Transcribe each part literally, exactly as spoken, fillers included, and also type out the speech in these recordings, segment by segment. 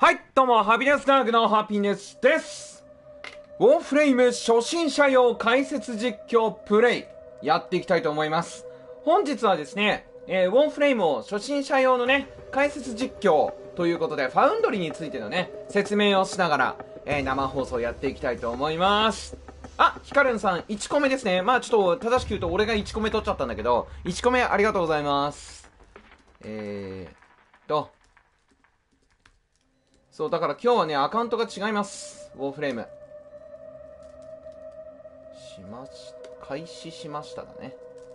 はい、どうも、ハピネスダーグのハピネスです。ウォーフレイム初心者用解説実況プレイ、やっていきたいと思います。本日はですね、えー、ウォーフレイムを初心者用のね、解説実況ということで、ファウンドリーについてのね、説明をしながら、えー、生放送やっていきたいと思います。あ、ヒカルンさん、いちこめですね。まあちょっと、正しく言うと俺がいちこめ取っちゃったんだけど、いちこめありがとうございます。えーと、そうだから今日はねアカウントが違います。ウォーフレームしまし開始しましただね。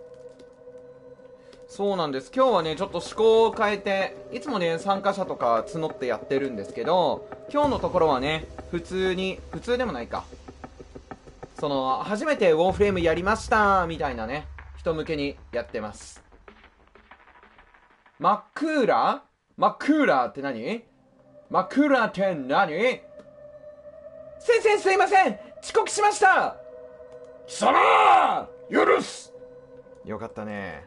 そうなんです。今日はねちょっと思考を変えて、いつもね参加者とか募ってやってるんですけど、今日のところはね普通に普通でもないか、その初めてウォーフレームやりましたみたいなね人向けにやってます。マックーラーマックーラーって何？マクラって何？先生すいません、遅刻しました。 貴様許す。 よかったね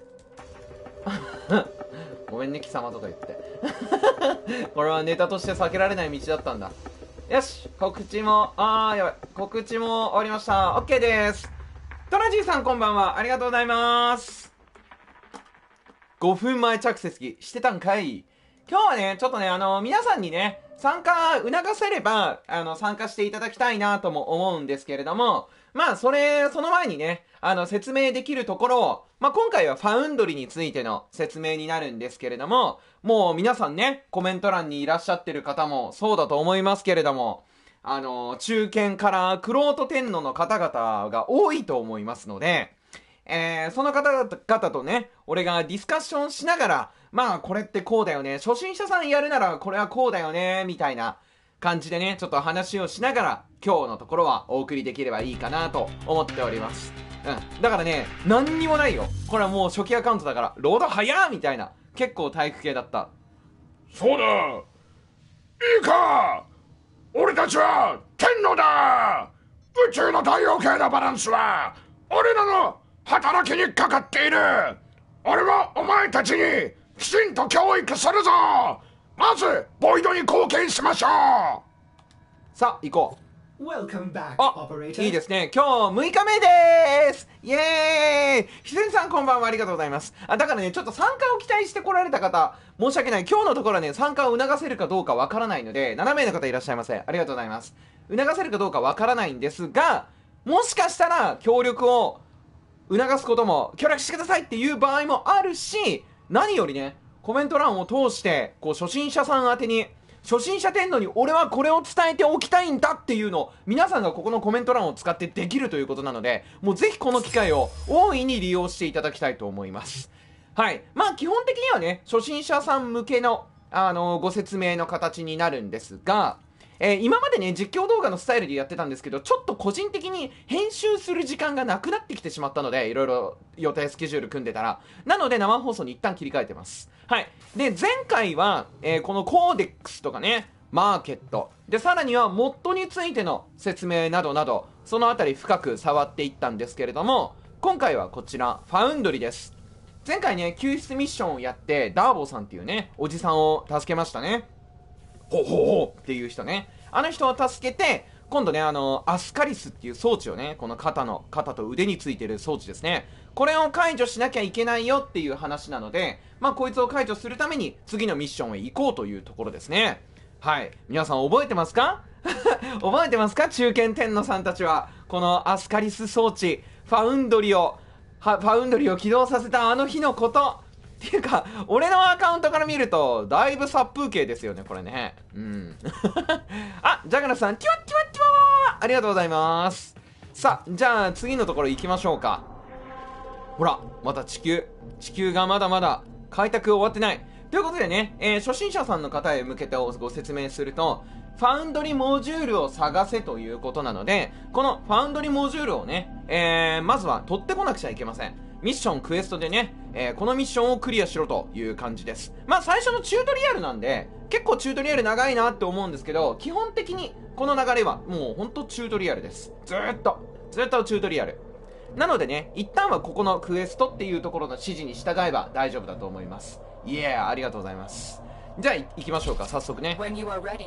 ごめんね貴様とか言ってこれはネタとして避けられない道だったんだ。よし、告知もあーやばい告知も終わりました。 OK です。トラジーさんこんばんは、ありがとうございます。ごふんまえ着席してたんかい。今日はね、ちょっとね、あの、皆さんにね、参加促せれば、あの、参加していただきたいなとも思うんですけれども、まあ、それ、その前にね、あの、説明できるところを、まあ、今回はファウンドリについての説明になるんですけれども、もう皆さんね、コメント欄にいらっしゃってる方もそうだと思いますけれども、あの、中堅から玄人天皇の方々が多いと思いますので、えー、その方々とね、俺がディスカッションしながら、まあこれってこうだよね、初心者さんやるならこれはこうだよね、みたいな感じでね、ちょっと話をしながら今日のところはお送りできればいいかなと思っております。うん。だからね、何にもないよ。これはもう初期アカウントだから、ロード早ーみたいな、結構体育系だった。 そうだ、いいか、俺たちは天皇だ。宇宙の太陽系のバランスは俺らの働きにかかっている。俺はお前たちにきちんと教育するぞ。まずボイドに貢献しましょう。 さあ行こう。 Welcome back, あ、 operator. いいですね。今日むいかめでーす。イエーイ。ひせんさんこんばんは、ありがとうございます。あ、だからねちょっと参加を期待してこられた方申し訳ない。今日のところはね参加を促せるかどうかわからないので、ななめいの方いらっしゃいませ、ありがとうございます。促せるかどうかわからないんですが、もしかしたら協力を促すことも、協力してくださいっていう場合もあるし、何よりねコメント欄を通してこう初心者さん宛てに、初心者天皇に俺はこれを伝えておきたいんだっていうのを皆さんがここのコメント欄を使ってできるということなので、もうぜひこの機会を大いに利用していただきたいと思います。はい。まあ基本的にはね初心者さん向けのあのご説明の形になるんですが、えー、今までね実況動画のスタイルでやってたんですけど、ちょっと個人的に編集する時間がなくなってきてしまったので、いろいろ予定スケジュール組んでたら、なので生放送に一旦切り替えてます。はい。で前回は、えー、このコーデックスとかね、マーケットで、さらにはモッドについての説明などなど、そのあたり深く触っていったんですけれども、今回はこちらファウンドリです。前回ね救出ミッションをやってダーボーさんっていうねおじさんを助けましたね。ほうほうほうっていう人ね、あの人を助けて、今度ねあのアスカリスっていう装置をね、この肩の肩と腕についてる装置ですね、これを解除しなきゃいけないよっていう話なので、まあこいつを解除するために次のミッションへ行こうというところですね。はい、皆さん覚えてますか覚えてますか、中堅天皇さんたちは。このアスカリス装置、ファウンドリをはファウンドリを起動させたあの日のことっていうか、俺のアカウントから見るとだいぶ殺風景ですよねこれね。うんあ、ジャガナさん、ティワッティワッティワー、ありがとうございます。さあじゃあ次のところ行きましょうか。ほらまた地球地球がまだまだ開拓終わってないということでね、えー、初心者さんの方へ向けてご説明すると、ファウンドリモジュールを探せということなので、このファウンドリモジュールをね、えー、まずは取ってこなくちゃいけません。ミッションクエストでね、えー、このミッションをクリアしろという感じです。まあ最初のチュートリアルなんで結構チュートリアル長いなって思うんですけど、基本的にこの流れはもうほんとチュートリアルです。ずーっとずーっとチュートリアルなのでね、一旦はここのクエストっていうところの指示に従えば大丈夫だと思います。いやー、ありがとうございます。じゃあ行きましょうか、早速ね。 When you are ready,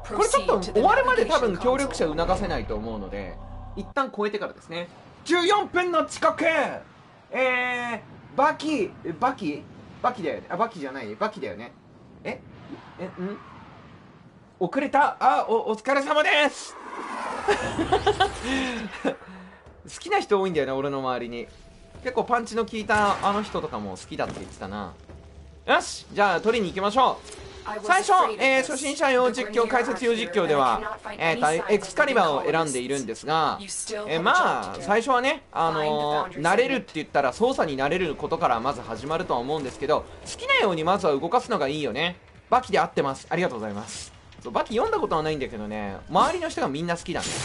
これちょっと終わるまで多分協力者促せないと思うので一旦超えてからですね。じゅうよんぷんの遅刻。えー、バキバキバキだよね。あ、バキじゃないバキだよね。ええん遅れた。あ、おお疲れ様です好きな人多いんだよね、俺の周りに。結構パンチの効いたあの人とかも好きだって言ってたな。よし、じゃあ取りに行きましょう。最初、えー、初心者用実況、解説用実況では、えー、エクスカリバーを選んでいるんですが、えー、まあ最初はね、あのー、慣れるって言ったら操作に慣れることからまず始まるとは思うんですけど、好きなようにまずは動かすのがいいよね。バキで合ってます。ありがとうございます。そう、バキ読んだことはないんだけどね、周りの人がみんな好きだね。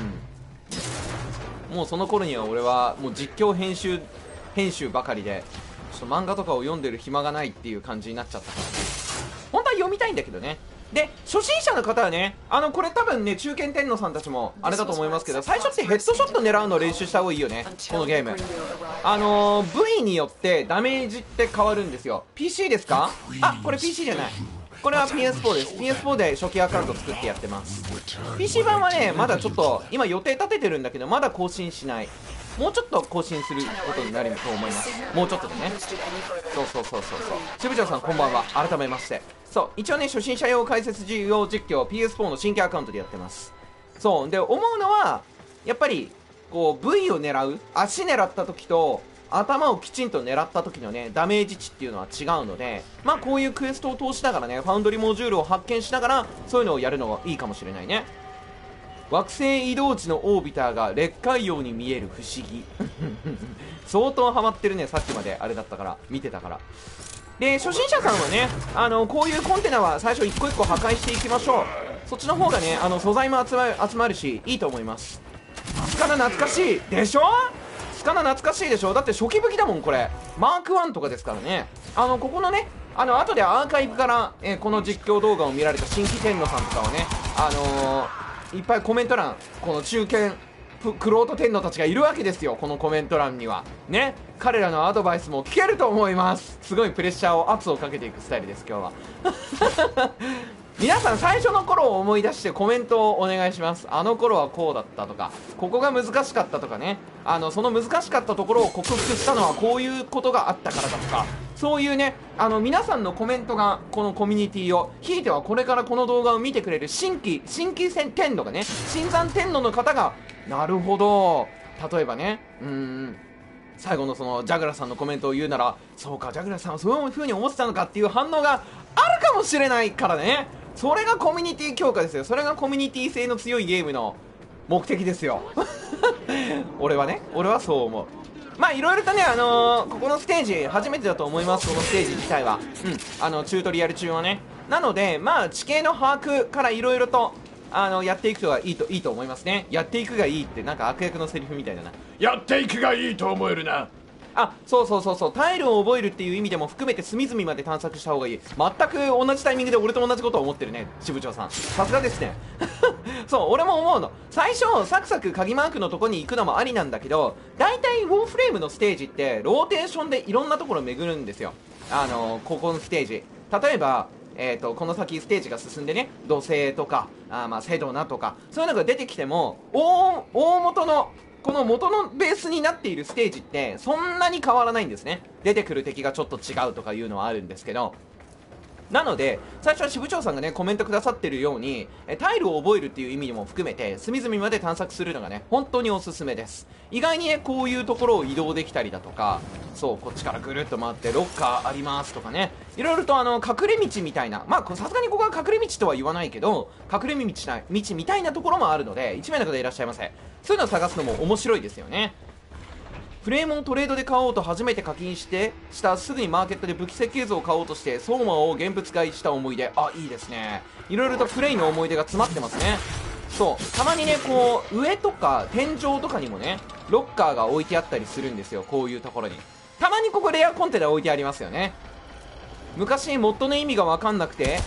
うん、もうその頃には俺はもう実況編集編集ばかりでちょっと漫画とかを読んでる暇がないっていう感じになっちゃったからね。本当は読みたいんだけどね。で、初心者の方はね、あのこれ多分ね、中堅天皇さんたちもあれだと思いますけど、最初ってヘッドショット狙うの練習した方がいいよね、このゲーム。あのー、部位によってダメージって変わるんですよ。 ピーシー ですか？あ、これ ピーシー じゃない、これは ピーエスフォー です。 ピーエスフォー で初期アカウント作ってやってます。 ピーシー 版はね、まだちょっと今予定立ててるんだけど、まだ更新しない。もうちょっと更新することになると思います。もうちょっとでね。そうそうそうそうそう。渋長さんこんばんは、改めまして。そう、一応ね、初心者用解説用実況 ピーエスフォー の新規アカウントでやってます。そうで、思うのはやっぱりこう ブイ を狙う、足狙った時と頭をきちんと狙った時のね、ダメージ値っていうのは違うので、まあこういうクエストを通しながらね、ファウンドリモジュールを発見しながらそういうのをやるのがいいかもしれないね。惑星移動時のオービターが劣化様に見える不思議相当ハマってるね、さっきまであれだったから見てたから。で、初心者さんはね、あのこういうコンテナは最初一個一個破壊していきましょう。そっちの方がね、あの素材も集まる、集まるしいいと思います。スカナ懐かしいでしょ。スカナ懐かしいでしょ。だって初期武器だもん、これマークワンとかですからね。あのここのね、あの後でアーカイブから、えー、この実況動画を見られた新規天皇さんとかはね、あのーいっぱいコメント欄、この中堅クロート天皇たちがいるわけですよ、このコメント欄にはね。彼らのアドバイスも聞けると思います。すごいプレッシャーを圧をかけていくスタイルです、今日は皆さん最初の頃を思い出してコメントをお願いします。あの頃はこうだったとか、ここが難しかったとかね、あのその難しかったところを克服したのはこういうことがあったからだとか、そういうね、あの皆さんのコメントがこのコミュニティを、ひいてはこれからこの動画を見てくれる新規新規天皇がね、新参天皇の方が、なるほど、例えばね、うーん最後のそのジャグラさんのコメントを言うなら、そうかジャグラさんはそういう風に思ってたのかっていう反応があるかもしれないからね。それがコミュニティ強化ですよ。それがコミュニティ性の強いゲームの目的ですよ俺はね、俺はそう思う。まあいろいろとね、あのー、ここのステージ初めてだと思います。このステージ自体は、うん、あのチュートリアル中はね。なのでまあ地形の把握からいろいろとあのやっていくとはいいといいと思いますね。やっていくがいいってなんか悪役のセリフみたいだな。 やっていくがいいと思えるな。 あ、そうそうそうそう、タイルを覚えるっていう意味でも含めて隅々まで探索した方がいい。全く同じタイミングで俺と同じことを思ってるね、支部長さん、さすがですねそう、俺も思うの。最初サクサク鍵マークのとこに行くのもありなんだけど、大体ウォーフレームのステージってローテーションでいろんなところを巡るんですよ。あのここのステージ、例えばえー、とこの先ステージが進んでね、土星とかあ、まあ、セドナとかそういうのが出てきても、大大元のこの元のベースになっているステージってそんなに変わらないんですね。出てくる敵がちょっと違うとかいうのはあるんですけど、なので最初は支部長さんがねコメントくださってるように、えタイルを覚えるっていう意味も含めて隅々まで探索するのがね本当におすすめです。意外にねこういうところを移動できたりだとか、そうこっちからぐるっと回ってロッカーありますとかね、いろいろとあの隠れ道みたいな、まあさすがにここは隠れ道とは言わないけど隠れ道な道みたいなところもあるので、いち名の方いらっしゃいませ。そういうのを探すのも面白いですよね。フレームをトレードで買おうと初めて課金してしたすぐにマーケットで武器設計図を買おうとして相馬を現物買いした思い出。あ、いいですね。いろいろとプレイの思い出が詰まってますね。そう、たまにねこう上とか天井とかにもねロッカーが置いてあったりするんですよ。こういうところにたまにここレアコンテナ置いてありますよね。昔モッドの意味が分かんなくて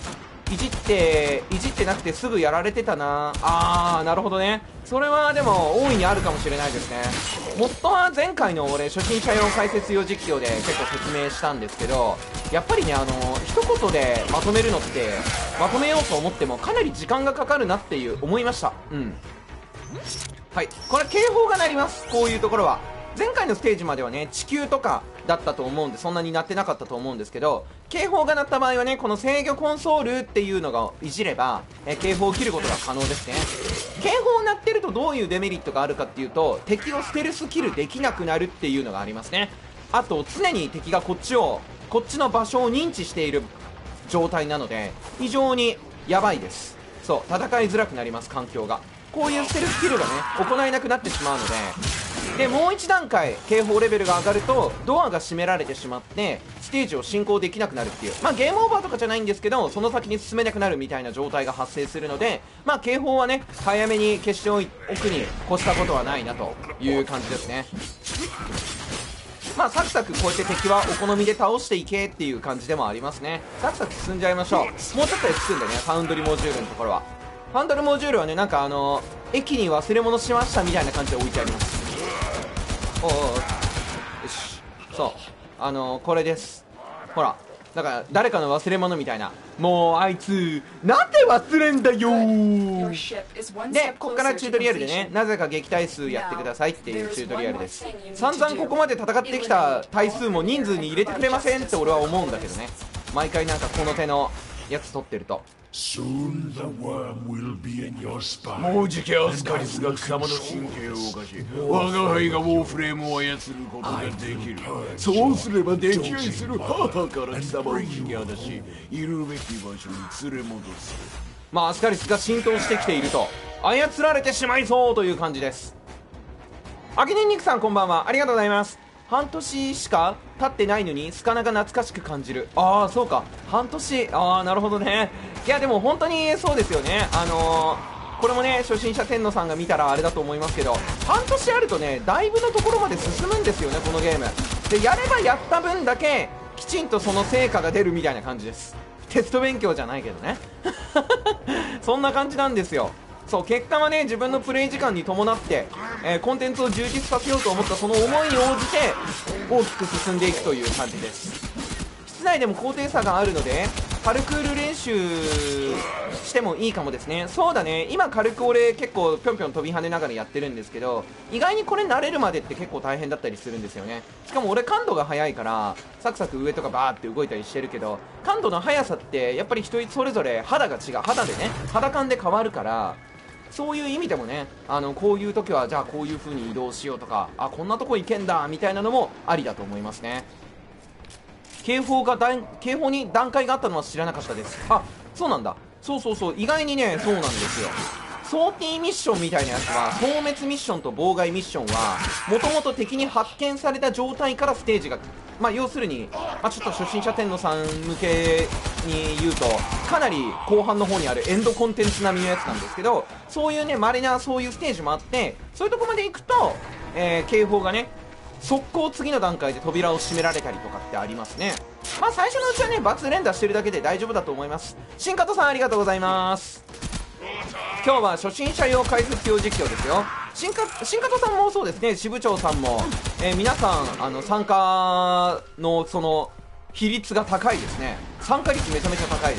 いじっていじってなくてすぐやられてたなあーなるほどね。それはでも大いにあるかもしれないですね。モッドは前回の俺初心者用解説用実況で結構説明したんですけど、やっぱりねあの一言でまとめるのってまとめようと思ってもかなり時間がかかるなっていう思いました。うんはい、これ警報が鳴ります。こういうところは前回のステージまではね地球とかだったと思うんでそんなになってなかったと思うんですけど、警報が鳴った場合はねこの制御コンソールっていうのがいじれば、え警報を切ることが可能ですね。警報鳴ってるとどういうデメリットがあるかっていうと、敵をステルスキルできなくなるっていうのがありますね。あと常に敵がこっちをこっちの場所を認知している状態なので非常にやばいです。そう戦いづらくなります。環境がこういうステルスキルがね行えなくなってしまうので、でもう一段階警報レベルが上がるとドアが閉められてしまってステージを進行できなくなるっていう、まあゲームオーバーとかじゃないんですけどその先に進めなくなるみたいな状態が発生するので、まあ警報はね早めに消しておくに越したことはないなという感じですね。まあサクサクこうやって敵はお好みで倒していけっていう感じでもありますね。サクサク進んじゃいましょう。もうちょっとで着くんでね、ファウンドリモジュールのところは。ファウンドリモジュールはねなんかあの駅に忘れ物しましたみたいな感じで置いてあります。おうおうよし、そうあのこれです。ほらだから誰かの忘れ物みたいな、もうあいつなんで忘れんだよーで、こっからチュートリアルでねなぜか撃退数やってくださいっていうチュートリアルです。散々ここまで戦ってきた対数も人数に入れてくれませんって俺は思うんだけどね、毎回なんかこの手のやつ取ってると。 Soon the worm will be in your spine. もうじきアスカリスが貴様の神経を動かし、我が輩がウォーフレームを操ることができる。そうすれば溺愛する母から貴様を引き離し、いるべき場所に連れ戻す。 まあアスカリスが浸透してきていると操られてしまいそうという感じです。あきねんにくさんこんばんは、ありがとうございます。半年しか経ってないのにスカナが懐かしく感じる。ああそうか半年、ああなるほどね。いやでも本当にそうですよね。あのー、これもね初心者天野さんが見たらあれだと思いますけど、半年あるとねだいぶのところまで進むんですよねこのゲームで。やればやった分だけきちんとその成果が出るみたいな感じです。テスト勉強じゃないけどねそんな感じなんですよ。そう結果はね自分のプレイ時間に伴って、えー、コンテンツを充実させようと思ったその思いに応じて大きく進んでいくという感じです。室内でも高低差があるのでパルクール練習してもいいかもですね。そうだね、今軽く俺結構ぴょんぴょん飛び跳ねながらやってるんですけど、意外にこれ慣れるまでって結構大変だったりするんですよね。しかも俺感度が速いからサクサク上とかバーって動いたりしてるけど、感度の速さってやっぱり人それぞれ肌が違う、肌でね肌感で変わるから、そういう意味でもねあのこういう時はじゃあこういう風に移動しようとか、あこんなとこ行けんだみたいなのもありだと思いますね。警報がだん警報に段階があったのは知らなかったです。あそうなんだ、そうそうそう、意外にねそうなんですよ。ソーティーミッションみたいなやつは消滅ミッションと妨害ミッションはもともと敵に発見された状態からステージが、まあ要するに、まあ、ちょっと初心者天野さん向けに言うとかなり後半の方にあるエンドコンテンツ並みのやつなんですけど、そういうね稀なそういうステージもあって、そういうとこまで行くと、えー、警報がね速攻次の段階で扉を閉められたりとかってありますね。まあ最初のうちはね×連打してるだけで大丈夫だと思います。新加藤さんありがとうございます。今日は初心者用解説用実況ですよ。新加新加藤さんもそうですね、支部長さんも、えー、皆さんあの参加のその比率が高いですね。参加率めちゃめちゃ高いです。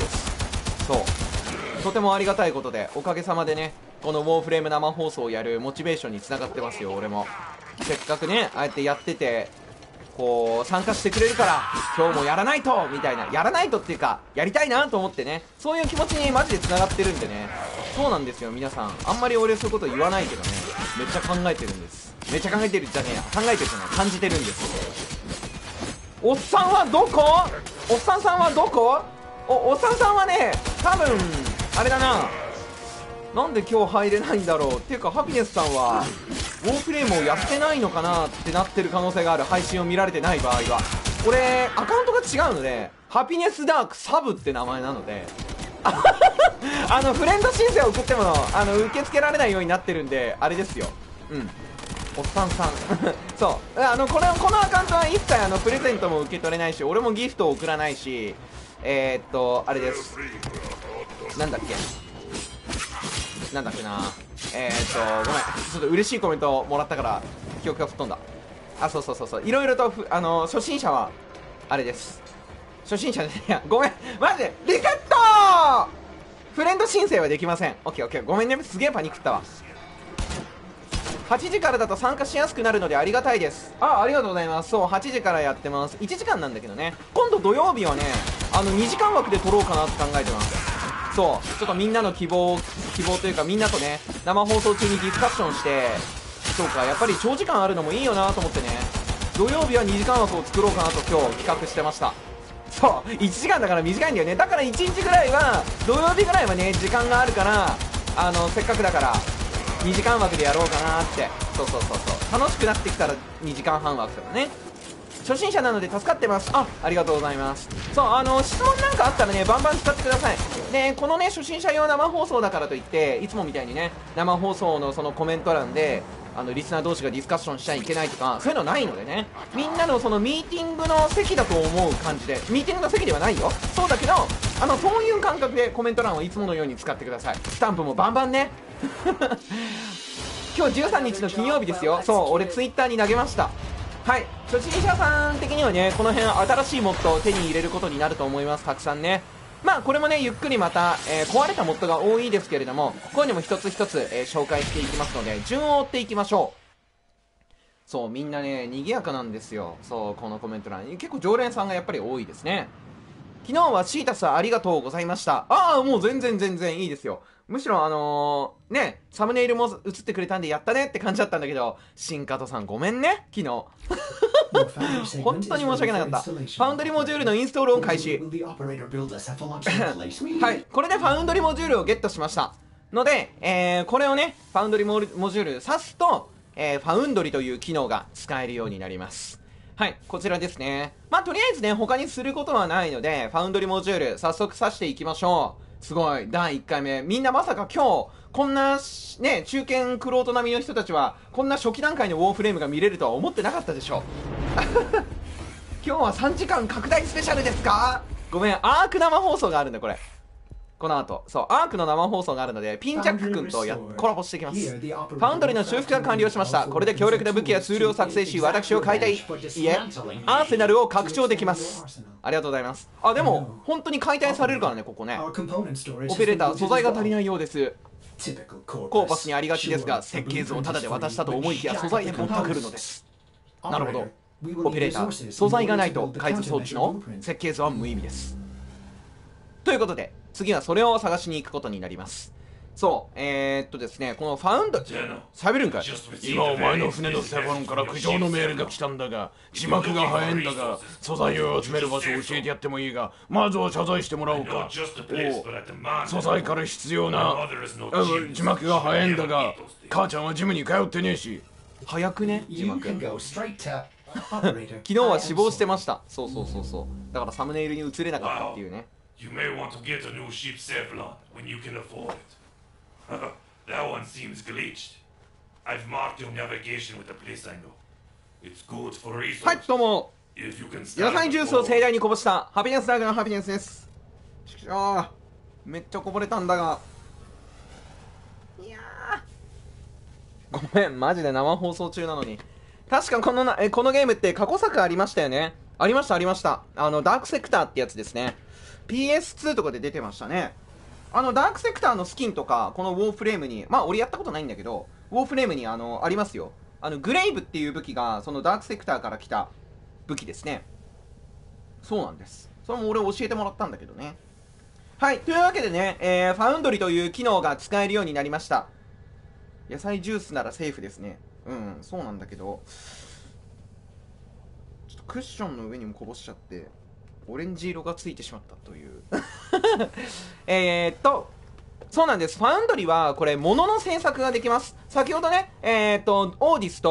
そうとてもありがたいことで、おかげさまでねこのウォーフレーム生放送をやるモチベーションにつながってますよ。俺もせっかくねああやってやっててこう参加してくれるから今日もやらないとみたいな、やらないとっていうかやりたいなと思ってね、そういう気持ちにマジでつながってるんでね。そうなんですよ皆さん、あんまり俺そういうこと言わないけどね、めっちゃ考えてるんです。めっちゃ考えてるじゃねえや、考えてるじゃない、感じてるんです。おっさんはどこ、おっさんさんはどこ、おおっさんさんはね多分あれだな、なんで今日入れないんだろうっていうか、ハピネスさんはウォーフレームをやってないのかなってなってる可能性がある。配信を見られてない場合は俺アカウントが違うのでハピネスダークサブって名前なのであのフレンド申請を送ってもあの受け付けられないようになってるんであれですよ。うんおっさんさんそうあのこのこのアカウントは一切あのプレゼントも受け取れないし、俺もギフトを送らないし、えー、っとあれです、 なんだっけなんだっけなえーっとごめん、ちょっと嬉しいコメントもらったから記憶が吹っ飛んだ。あ、そうそうそうそう、いろいろとふあの初心者はあれです。初心者じゃねえや、ごめん、マジでリセットー。フレンド申請はできません。オッケーオッケー、ごめんね、すげえパニックったわ。はちじからだと参加しやすくなるのでありがたいです。あ、ありがとうございます。そう、はちじからやってます。いちじかんなんだけどね、今度土曜日はね、あのにじかん枠で撮ろうかなって考えてます。そう、ちょっとみんなの希望希望というか、みんなとね生放送中にディスカッションして、そうか、やっぱり長時間あるのもいいよなと思ってね、土曜日はにじかん枠を作ろうかなと今日企画してました。そう、いちじかんだから短いんだよね。だからいちにちぐらいは、土曜日ぐらいはね時間があるから、あのせっかくだからにじかん枠でやろうかなって。そうそうそうそう、楽しくなってきたらにじかんはん枠とかね。初心者なので助かってます。あ、ありがとうございます。そう、あの質問なんかあったらねバンバン使ってください。でこのね初心者用生放送だからといっていつもみたいにね生放送のそのコメント欄であのリスナー同士がディスカッションしちゃいけないとかそういうのないのでね、みんなのそのミーティングの席だと思う感じで、ミーティングの席ではないよ、そうだけどあのそういう感覚でコメント欄をいつものように使ってください。スタンプもバンバンね今日じゅうさんにちの金曜日ですよ。そう、俺ツイッターに投げました。はい、初心者さん的にはねこの辺新しいモッドを手に入れることになると思います。たくさんね、まあこれもねゆっくりまた、えー、壊れたモッドが多いですけれども、こういうのも一つ一つ、えー、紹介していきますので順を追っていきましょう。そう、みんなね賑やかなんですよ。そう、このコメント欄結構常連さんがやっぱり多いですね。昨日はシータスありがとうございました。ああ、もう全然全然いいですよ。むしろあのー、ねサムネイルも映ってくれたんでやったねって感じだったんだけど、新加藤さんごめんね昨日本当に申し訳なかった。ファウンドリモジュールのインストールを開始はい、これでファウンドリモジュールをゲットしましたので、えー、これをねファウンドリモジュール挿すと、えー、ファウンドリという機能が使えるようになります。はい、こちらですね。まあとりあえずね他にすることはないのでファウンドリモジュール早速挿していきましょう。すごい、だいいっかいめ、みんなまさか今日こんなね中堅クロート並みの人たちはこんな初期段階のウォーフレームが見れるとは思ってなかったでしょ今日はさんじかん拡大スペシャルですか。ごめん、アーク生放送があるんだこれ。この後、そう、アークの生放送があるのでピンジャック君とやコラボしていきます。ファウンドリーの修復が完了しました。これで強力な武器やツールを作成し私を解体いえアーセナルを拡張できます。ありがとうございます。あ、でも本当に解体されるからねここね。オペレーター素材が足りないようです。コーパスにありがちですが設計図をタダで渡したと思いきや素材でぼったくるのです。なるほど、オペレーター素材がないと改図装置の設計図は無意味です。ということで次はそれを探しに行くことになります。そう、えー、っとですね、このファウンド喋るんかい。 今お前の船のセボンから苦情のメールが来たんだが、字幕が早いんだが、素材を集める場所を教えてやってもいいが、まずは謝罪してもらおうか。お素材から必要な字幕が早いんだが、母ちゃんはジムに通ってねえし。 早くね字幕昨日は死亡してました。そうそうそうそう、だからサムネイルに映れなかったっていうね。 You may want to get a new ship Sevlon when you can afford it. That one seems glitched. I've marked your navigation with a place I know. It's good for resources. はい、どうも。 If you can 野 start 菜ジュースを盛大にこぼしたハピネスダーグのハピネスです。あー、めっちゃこぼれたんだが。いやー、ごめん、マジで生放送中なのに。確かこのなえこのゲームって過去作ありましたよね。ありましたありました。あのダークセクターってやつですね。ピーエスツー とかで出てましたね。あのダークセクターのスキンとかこのウォーフレームに、まあ俺やったことないんだけどウォーフレームにあのありますよ。あのグレイブっていう武器がそのダークセクターから来た武器ですね。そうなんです。それも俺教えてもらったんだけどね。はい、というわけでね、えー、ファウンドリという機能が使えるようになりました。野菜ジュースならセーフですね。うん、そうなんだけどちょっとクッションの上にもこぼしちゃってオレンジ色がついてしまったというえーっとそうなんです。ファウンドリはこれ物の制作ができます。先ほどねえーっとオーディスと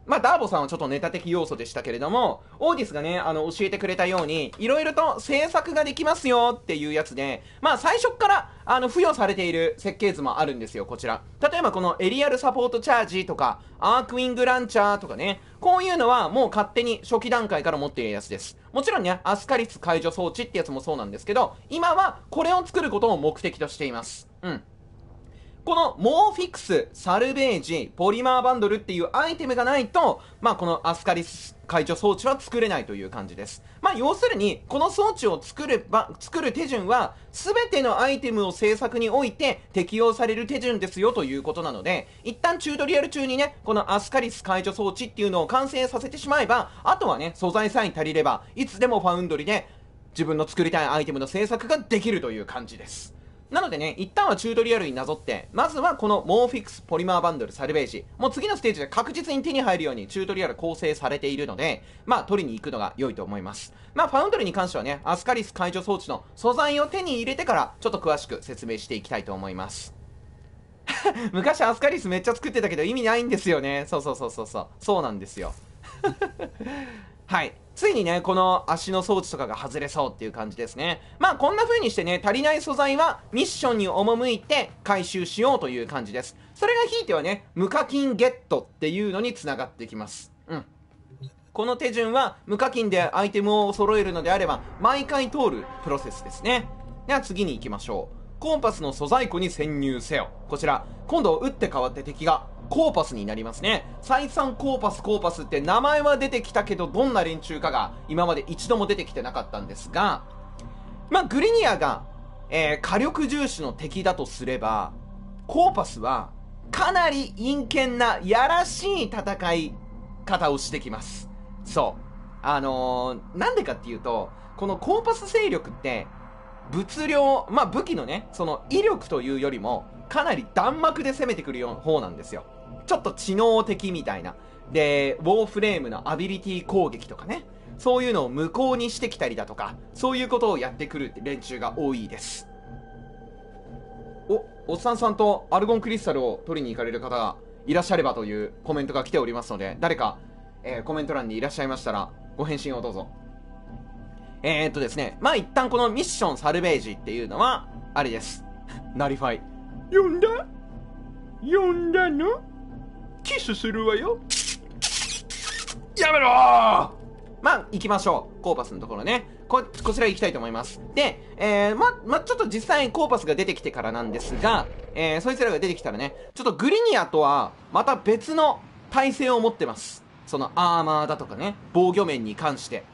まあ、ダーボさんはちょっとネタ的要素でしたけれども、オーディスがね、あの、教えてくれたように、いろいろと制作ができますよっていうやつで、まあ、最初から、あの、付与されている設計図もあるんですよ、こちら。例えばこのエリアルサポートチャージとか、アークウィングランチャーとかね、こういうのはもう勝手に初期段階から持っているやつです。もちろんね、アスカリス解除装置ってやつもそうなんですけど、今はこれを作ることを目的としています。うん。このモーフィクス、サルベージ、ポリマーバンドルっていうアイテムがないと、まあこのアスカリス解除装置は作れないという感じです。まあ要するに、この装置を作るば、作る手順は、すべてのアイテムを制作において適用される手順ですよということなので、一旦チュートリアル中にね、このアスカリス解除装置っていうのを完成させてしまえば、あとはね、素材さえ足りれば、いつでもファウンドリで自分の作りたいアイテムの制作ができるという感じです。なのでね、一旦はチュートリアルになぞって、まずはこのモーフィクスポリマーバンドルサルベージ、もう次のステージで確実に手に入るようにチュートリアル構成されているので、まあ取りに行くのが良いと思います。まあファウンドリに関してはね、アスカリス解除装置の素材を手に入れてからちょっと詳しく説明していきたいと思います。昔アスカリスめっちゃ作ってたけど意味ないんですよね。そうそうそうそうそう。そうなんですよ。はい。ついにね、この足の装置とかが外れそうっていう感じですね。まあこんな風にしてね、足りない素材はミッションに赴いて回収しようという感じです。それがひいてはね、無課金ゲットっていうのに繋がってきます。うん。この手順は無課金でアイテムを揃えるのであれば、毎回通るプロセスですね。では次に行きましょう。コーパスの素材庫に潜入せよ。こちら、今度打って変わって敵がコーパスになりますね。再三コーパスコーパスって名前は出てきたけど、どんな連中かが今まで一度も出てきてなかったんですが、まあグリニアが、えー、火力重視の敵だとすれば、コーパスはかなり陰険なやらしい戦い方をしてきます。そう。あのー、なんでかっていうと、このコーパス勢力って物量、まあ武器のね、その威力というよりもかなり弾幕で攻めてくるような方なんですよ。ちょっと知能的みたいな。で、ウォーフレームのアビリティ攻撃とかね、そういうのを無効にしてきたりだとか、そういうことをやってくる連中が多いです。お、おっさんさんとアルゴンクリスタルを取りに行かれる方がいらっしゃればというコメントが来ておりますので、誰か、えー、コメント欄にいらっしゃいましたらご返信をどうぞ。えーっとですね、まあ一旦このミッションサルベージっていうのはあれです。ナリファイ呼んだ呼んだのキスするわよ。 やめろー。 まあ行きましょう。コーパスのところね、ここちら行きたいと思います。で、えー、ままちょっと実際にコーパスが出てきてからなんですが、えー、そいつらが出てきたらね、ちょっとグリニアとはまた別の体制を持ってます。そのアーマーだとかね、防御面に関して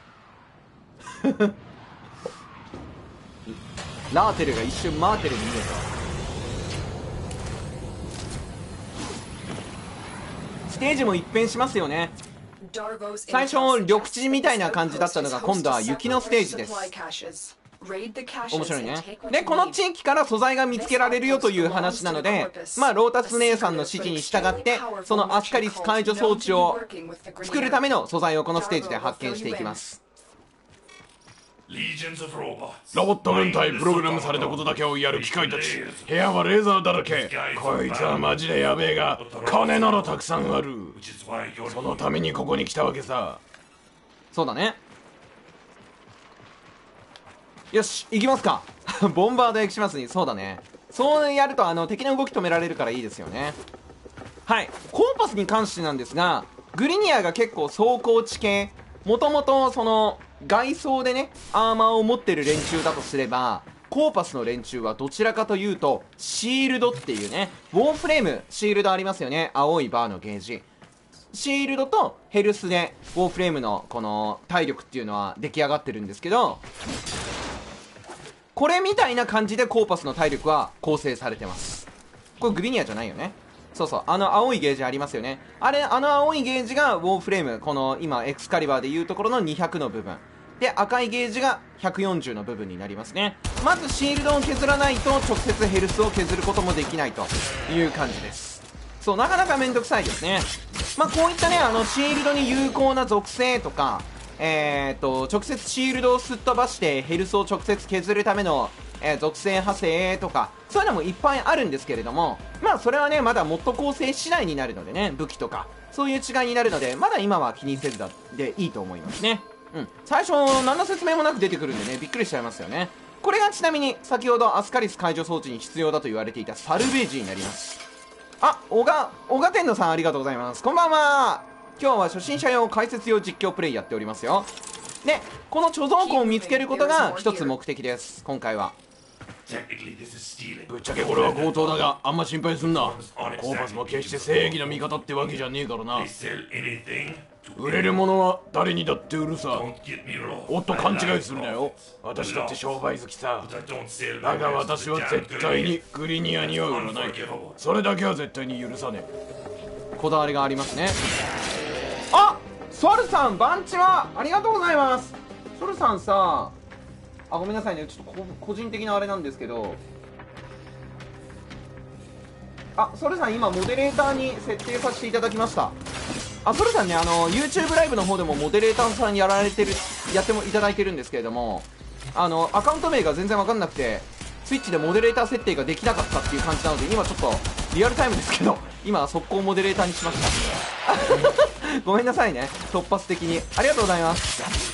ラーテルが一瞬マーテルに見えた。ステージも一変しますよね。最初緑地みたいな感じだったのが今度は雪のステージです。面白いね。で、この地域から素材が見つけられるよという話なので、まあロータス姉さんの指示に従ってそのアスカリス解除装置を作るための素材をこのステージで発見していきます。 ロボット軍隊プログラムされたことだけをやる機械たち。部屋はレーザーだらけ。こいつはマジでやべえが金ならたくさんある。そのためにここに来たわけさ。 そうだね。よし行きますか。ボンバードエクシマスに。そうだね、そうやるとあの敵の動き止められるからいいですよね。はい、コーパスに関してなんですが、グリニアが結構走行地形、もともとその外装でねアーマーを持ってる連中だとすれば、コーパスの連中はどちらかというとシールドっていうね、ウォーフレームシールドありますよね、青いバーのゲージ。シールドとヘルスでウォーフレームのこの体力っていうのは出来上がってるんですけど、これみたいな感じでコーパスの体力は構成されてます。これグリニアじゃないよね。そうそう、あの青いゲージありますよね。あれ、あの青いゲージがウォーフレーム、この今エクスカリバーでいうところのにひゃくの部分で、赤いゲージがひゃくよんじゅうの部分になりますね。まずシールドを削らないと直接ヘルスを削ることもできないという感じです。そう、なかなかめんどくさいですね。まあこういったね、あのシールドに有効な属性とか、えーと直接シールドをすっ飛ばしてヘルスを直接削るためのえー、属性派生とかそういうのもいっぱいあるんですけれども、まあそれはねまだモッド構成次第になるのでね、武器とかそういう違いになるので、まだ今は気にせずだでいいと思いますね。うん、最初何の説明もなく出てくるんでね、びっくりしちゃいますよね。これがちなみに先ほどアスカリス解除装置に必要だと言われていたサルベージになります。あ、小賀小賀天野さんありがとうございます。こんばんは。今日は初心者用解説用実況プレイやっておりますよ。で、この貯蔵庫を見つけることが一つ目的です。今回はぶっちゃけこれは強盗だがあんま心配すんな。コーパスも決して正義な味方ってわけじゃねえからな。売れるものは誰にだって売るさ。おっと勘違いするなよ。私だって商売好きさ。だが私は絶対にグリニアには売らない。それだけは絶対に許さねえ。 こだわりがありますね。あ、ソルさん、バンチはありがとうございます。ソルさんさあ、ごめんなさいね、ちょっと個人的なあれなんですけど、あ、ソルさん今モデレーターに設定させていただきました。あ、ソルさんね、あの YouTube ライブの方でもモデレーターさんやられてるやってもいただいてるんですけれども、あのアカウント名が全然わかんなくて Twitch でモデレーター設定ができなかったっていう感じなので、今ちょっとリアルタイムですけど今速攻モデレーターにしましたごめんなさいね、突発的にありがとうございます。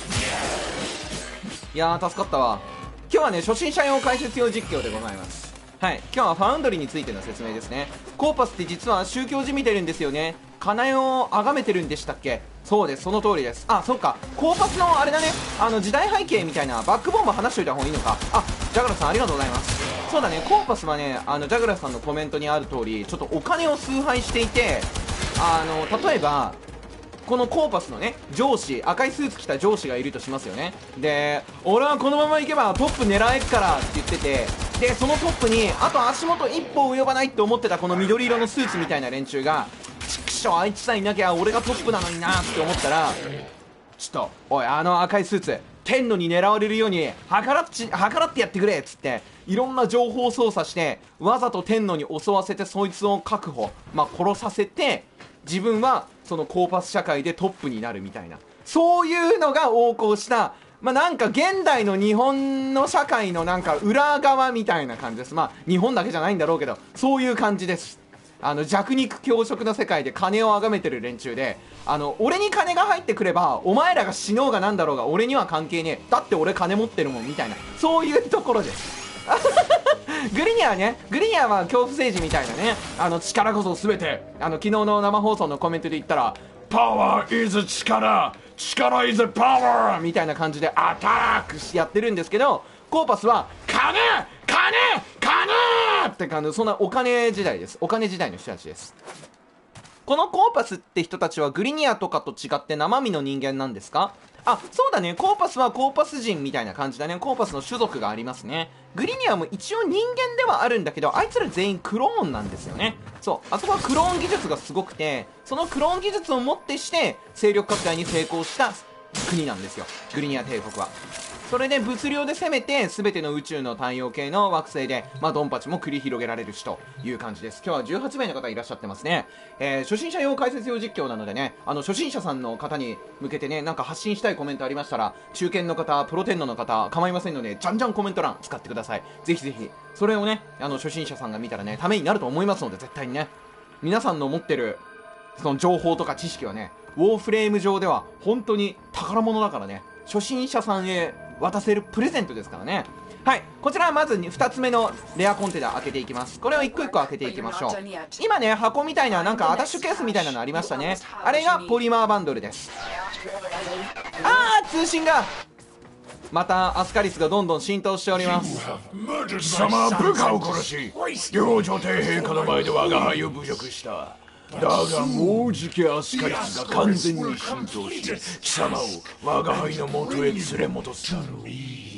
いやー助かったわ。今日はね初心者用解説用実況でございます。はい、今日はファウンドリーについての説明ですね。コーパスって実は宗教じみてるんですよね。カナエを崇めてるんでしたっけ。そうです、その通りです。あ、そっか、コーパスのあれだね、あの時代背景みたいなバックボーンも話しといた方がいいのか。あ、ジャグラさんありがとうございます。そうだね、コーパスはね、あのジャグラさんのコメントにある通りちょっとお金を崇拝していて、あの例えばこのコーパスのね上司、赤いスーツ着た上司がいるとしますよね。で、俺はこのまま行けばトップ狙えっからって言ってて、でそのトップにあと足元一歩及ばないって思ってたこの緑色のスーツみたいな連中が、ちくしょあいつさえいなきゃ俺がトップなのになって思ったら、ちょっとおい、あの赤いスーツ天野に狙われるように計らっち計らってやってくれっつっていろんな情報操作してわざと天野に襲わせて、そいつを確保、まあ殺させて、自分はそのコーパス社会でトップになるみたいな、そういうのが横行した、まあなんか現代の日本の社会のなんか裏側みたいな感じです。まあ日本だけじゃないんだろうけど、そういう感じです。あの弱肉強食の世界で金を崇めてる連中で、あの俺に金が入ってくればお前らが死のうがなんだろうが俺には関係ねえ、だって俺金持ってるもんみたいな、そういうところですグリニアね、グリニアは恐怖政治みたいなね、あの力こそ全て、あの昨日の生放送のコメントで言ったらパワー is 力、力 is パワーみたいな感じでアタックやってるんですけど、コーパスは金金金って感じ、そんなお金時代です。お金時代の人たちです。このコーパスって人たちはグリニアとかと違って生身の人間なんですか。あ、そうだね、コーパスはコーパス人みたいな感じだね。コーパスの種族がありますね。グリニアも一応人間ではあるんだけど、あいつら全員クローンなんですよね。そう、あそこはクローン技術がすごくて、そのクローン技術をもってして勢力拡大に成功した国なんですよ、グリニア帝国は。それで物量で攻めて全ての宇宙の太陽系の惑星で、まあ、ドンパチも繰り広げられるしという感じです。今日はじゅうはちめいの方いらっしゃってますね。えー、初心者用解説用実況なのでね、あの初心者さんの方に向けてね、なんか発信したいコメントありましたら、中堅の方、プロテンノの方構いませんので、じゃんじゃんコメント欄使ってください。ぜひぜひそれをね、あの初心者さんが見たらね、ためになると思いますので、絶対にね、皆さんの持ってるその情報とか知識はね、ウォーフレーム上では本当に宝物だからね、初心者さんへ渡せるプレゼントですからね。はい、こちらはまずふたつめのレアコンテナ開けていきます。これを一個一個開けていきましょう。今ね、箱みたいななんかアタッシュケースみたいなのありましたね。あれがポリマーバンドルです。あー、通信がまたアスカリスがどんどん浸透しております。 貴様は部下を殺し、両女帝陛下の前で我が輩を侮辱した。だがもうじきアスカリスが完全に浸透して貴様を我が輩の元へ連れ戻すだろう。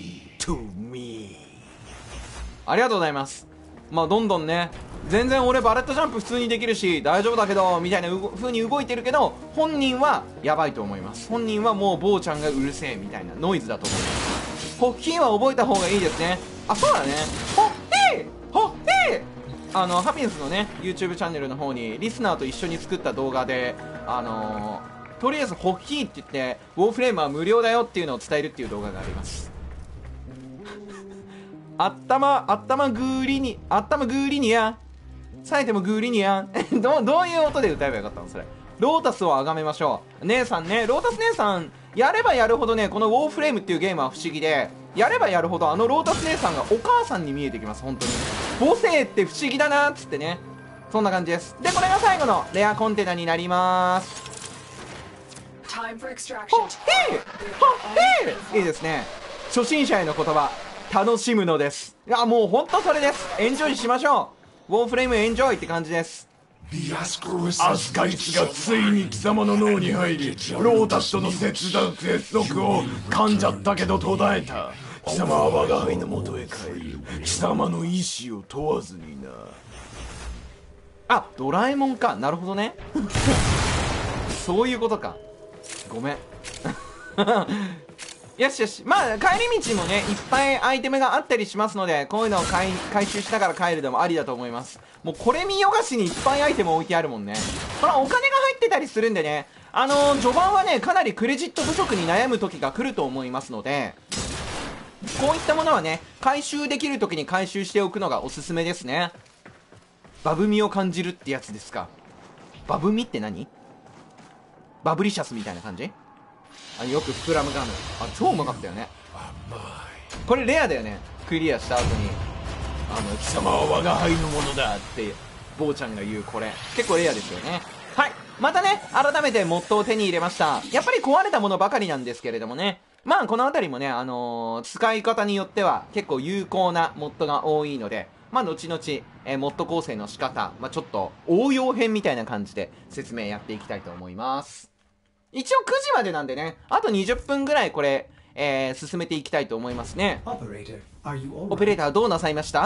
To me。 ありがとうございます。まあどんどんね、全然俺バレットジャンプ普通にできるし大丈夫だけどみたいな風に動いてるけど、本人はやばいと思います。本人はもう坊ちゃんがうるせえみたいなノイズだと思います。ホッキーは覚えた方がいいですね。あ、そうだね、ホッキーホッキー、あのハピネスのね YouTube チャンネルの方にリスナーと一緒に作った動画で、あのー、とりあえずホッキーって言ってウォーフレームは無料だよっていうのを伝えるっていう動画がありますあったまあったまグーリニあったまグーリニアさえてもグーリニアど, どういう音で歌えばよかったのそれ。ロータスをあがめましょう。姉さんね、ロータス姉さんやればやるほどね、このウォーフレームっていうゲームは不思議で、やればやるほどあのロータス姉さんがお母さんに見えてきます。本当に母性って不思議だなっつってね、そんな感じです。でこれが最後のレアコンテナになります。ほっへーほっへーいいですね。初心者への言葉、楽しむのです。いやもう本当それです。エンジョイしましょう。ウォーフレームエンジョイって感じです。 アスカリスがついに貴様の脳に入り、ロータスとの接続接続を噛んじゃったけど途絶えた。貴様は我が輩の元へ帰り、貴様の意志を問わずにな。 あ、ドラえもんか。なるほどねそういうことか。ごめんよしよし。まあ帰り道もねいっぱいアイテムがあったりしますので、こういうのを回回収しながら帰るでもありだと思います。もうこれ見よがしにいっぱいアイテム置いてあるもんね。これはお金が入ってたりするんでね、あのー、序盤はねかなりクレジット不足に悩む時が来ると思いますので、こういったものはね回収できる時に回収しておくのがおすすめですね。バブみを感じるってやつですか。バブみって何？バブリシャスみたいな感じ？あ、よく膨らむガム。あ、超うまかったよね。これレアだよね。クリアした後にあの貴様は我が輩のものだって坊ちゃんが言う。これ結構レアですよね。はい、またね改めてモッドを手に入れました。やっぱり壊れたものばかりなんですけれどもね、まあこの辺りもね、あのー、使い方によっては結構有効なモッドが多いので、まあ後々、えー、モッド構成の仕方、まあ、ちょっと応用編みたいな感じで説明やっていきたいと思います。一応くじまでなんでね、あとにじゅっぷんぐらいこれ、えー、進めていきたいと思いますね。オペレーターどうなさいました？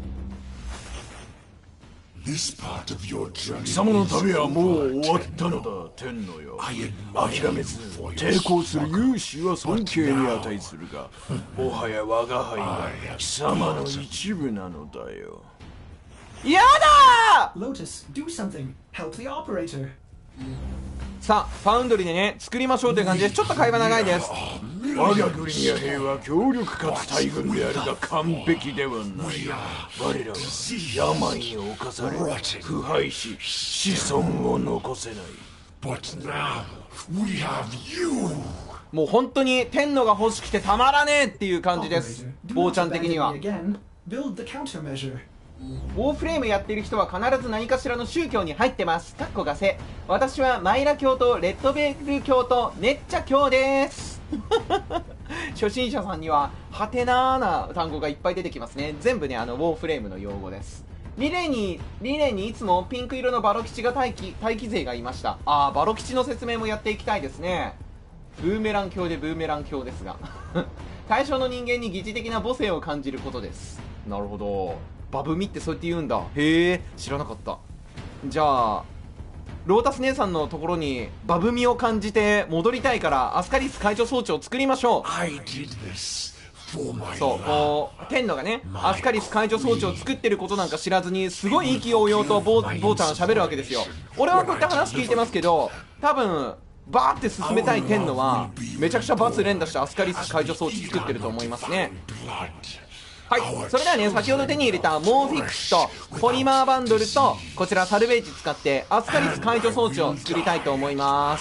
貴様の旅はもう終わったのだ、天皇よ。諦めず抵抗する勇士は尊敬に値するが、もはや我が輩が貴様の一部なのだよ。 やだー！ Lotus, do something. Help the operator. さあファウンドリーでね作りましょうという感じです。ちょっと会話長いです。 我がグリニア兵は強力かつ大軍であるが完璧ではない。我らは病に侵され腐敗し子孫を残せない。 もう本当に天皇が欲しくてたまらねえっていう感じです。坊ちゃん的には。ウォーフレームやってる人は必ず何かしらの宗教に入ってます。かっこがせ。私はマイラ教とレッドベル教とネッチャ教です初心者さんにはハテナーな単語がいっぱい出てきますね。全部ねあのウォーフレームの用語です。リレーにリレーにいつもピンク色のバロ吉が待機待機勢がいました。あー、バロ吉の説明もやっていきたいですね。ブーメラン教でブーメラン教ですが対象の人間に疑似的な母性を感じることです。なるほど、バブミってそうやって言うんだ。へえ、知らなかった。じゃあロータス姉さんのところにバブミを感じて戻りたいからアスカリス解除装置を作りましょう。そう、こう天皇がねアスカリス解除装置を作ってることなんか知らずにすごい意気揚々と坊ちゃんが喋るわけですよ。俺はこういった話聞いてますけど、多分バーって進めたい天皇はめちゃくちゃバツ連打してアスカリス解除装置作ってると思いますね。はい、それではね先ほど手に入れたモーフィックスとポリマーバンドルとこちらサルベージ使ってアスカリス解除装置を作りたいと思います。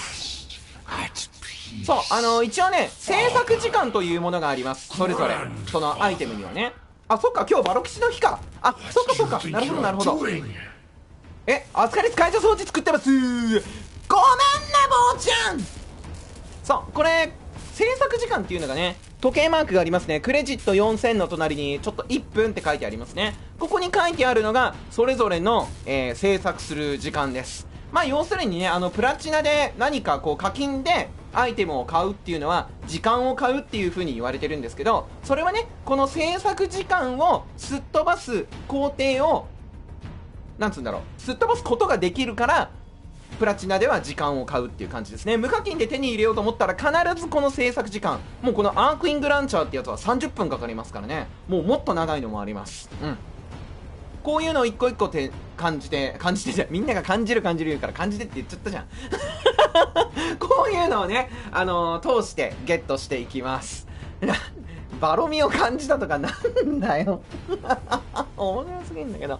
そう、あのー、一応ね制作時間というものがあります。それぞれそのアイテムにはね。あ、そっか今日バロ吉の日か。あ、そっかそっか、なるほどなるほど。え、アスカリス解除装置作ってます。ごめんな坊ちゃん。そう、これ制作時間っていうのがね時計マークがありますね。クレジットよんせんの隣にちょっといっぷんって書いてありますね。ここに書いてあるのがそれぞれの、えー、制作する時間です。まあ要するにねあのプラチナで何かこう課金でアイテムを買うっていうのは時間を買うっていう風に言われてるんですけど、それはねこの制作時間をすっ飛ばす工程をなんつうんだろうすっ飛ばすことができるからプラチナでは時間を買うっていう感じですね。無課金で手に入れようと思ったら必ずこの制作時間、もうこのアークイングランチャーってやつはさんじゅっぷんかかりますからね。もうもっと長いのもあります。うん、こういうのを一個一個て感じて感じてじゃみんなが感じる感じる言うから感じてって言っちゃったじゃんこういうのをね、あのー、通してゲットしていきますバロミを感じたとかなんだよ面白すぎんだけど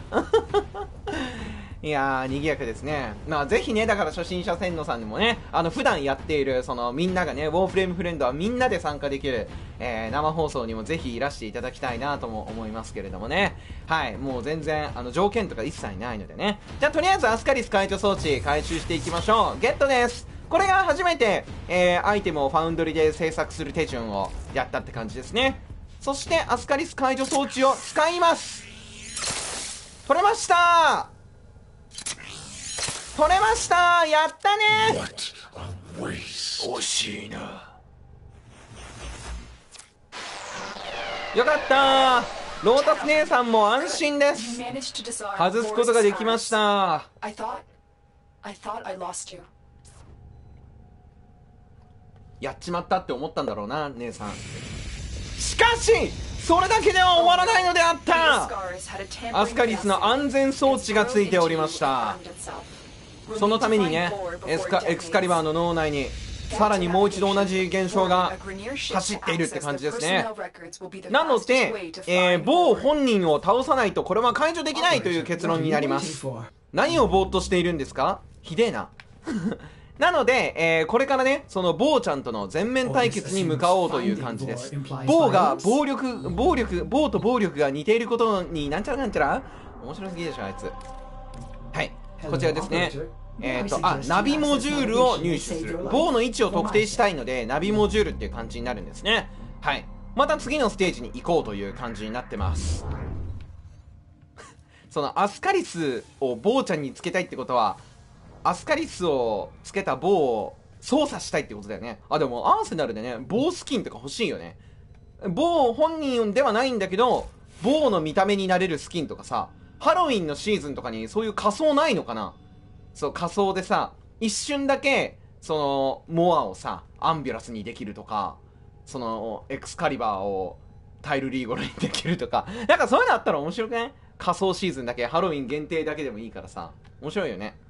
いやー、賑やかですね。まあ、ぜひね、だから初心者洗脳さんにもね、あの、普段やっている、その、みんながね、ウォーフレームフレンドはみんなで参加できる、えー、生放送にもぜひいらしていただきたいなとも思いますけれどもね。はい、もう全然、あの、条件とか一切ないのでね。じゃあ、とりあえず、アスカリス解除装置、回収していきましょう。ゲットです。これが初めて、えー、アイテムをファウンドリで制作する手順をやったって感じですね。そして、アスカリス解除装置を使います。取れましたー。取れました。やったね。 惜しいな。 よかった。ロータス姉さんも安心です。外すことができました。やっちまったって思ったんだろうな、姉さん。しかしそれだけでは終わらないのであった。アスカリスの安全装置がついておりました。そのためにね、エスカエクスカリバーの脳内にさらにもう一度同じ現象が走っているって感じですね。なので、えー、某本人を倒さないとこれは解除できないという結論になります。何をぼーっとしているんですか？ひでえななので、えー、これからね、そのボーちゃんとの全面対決に向かおうという感じです。ボーが暴力暴力ボーと暴力が似ていることになんちゃらなんちゃら面白すぎでしょあいつ。はい、こちらですね。えっと、あ、ナビモジュールを入手する。棒の位置を特定したいので、ナビモジュールっていう感じになるんですね。はい。また次のステージに行こうという感じになってます。そのアスカリスをボーちゃんにつけたいってことは、アスカリスをつけた棒を操作したいってことだよね。あ、でもアーセナルでね、棒スキンとか欲しいよね。棒本人ではないんだけど、棒の見た目になれるスキンとかさ、ハロウィンのシーズンとかにそういう仮装ないのかな。そう、仮装でさ、一瞬だけそのモアをさアンビュラスにできるとか、そのエクスカリバーをタイルリーゴルにできるとか、なんかそういうのあったら面白くない？仮装シーズンだけ、ハロウィン限定だけでもいいからさ、面白いよね